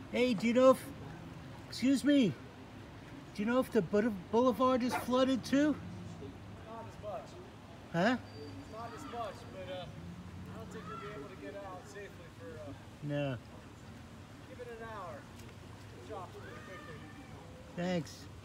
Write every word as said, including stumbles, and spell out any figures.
Hey, do you know if, excuse me, do you know if the Bou- boulevard is flooded too? Not as much. Huh? Not as much, but uh, I don't think you'll be able to get out safely for, uh, No. give it an hour. It drops pretty quickly. Thanks.